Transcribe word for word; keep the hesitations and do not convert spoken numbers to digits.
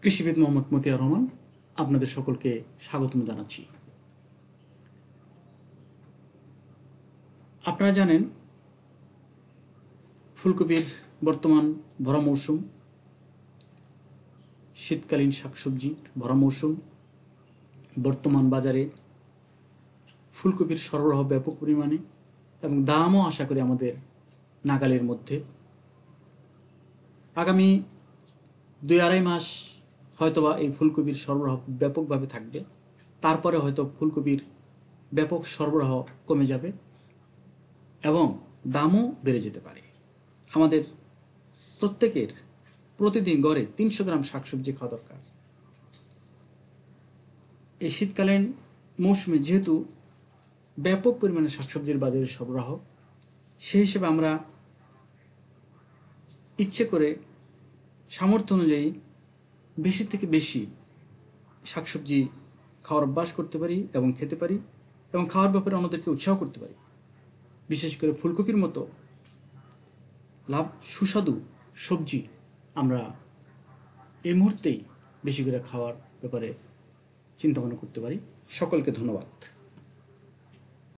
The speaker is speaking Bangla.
কৃষিবিদ মোহাম্মদ মতিয়ার রহমান আপনাদের সকলকে স্বাগতম জানাচ্ছি। আপনারা জানেন ফুলকপির বর্তমান ভরা মৌসুম, শীতকালীন শাকসবজি ভরা মৌসুম। বর্তমান বাজারে ফুলকপির সরবরাহ ব্যাপক পরিমাণে এবং দামও আশা করি আমাদের নাগালের মধ্যে। আগামী দুই আড়াই মাস হয়তোবা এই ফুলকপির সরবরাহ ব্যাপকভাবে থাকবে, তারপরে হয়তো ফুলকপির ব্যাপক সরবরাহ কমে যাবে এবং দামও বেড়ে যেতে পারে। আমাদের প্রত্যেকের প্রতিদিন গড়ে তিনশো গ্রাম শাকসবজি খাওয়া দরকার। এই শীতকালীন মৌসুমে যেহেতু ব্যাপক পরিমাণে শাকসবজির বাজারে সরবরাহ, সেই হিসেবে আমরা ইচ্ছে করে সামর্থ্য অনুযায়ী বেশি থেকে বেশি শাকসবজি খাওয়ার অভ্যাস করতে পারি এবং খেতে পারি এবং খাওয়ার ব্যাপারে অন্যদেরকে উৎসাহ করতে পারি। বিশেষ করে ফুলকপির মতো লাভ সুস্বাদু সবজি আমরা এই মুহূর্তেই বেশি করে খাওয়ার ব্যাপারে চিন্তা ভাবনা করতে পারি। সকলকে ধন্যবাদ।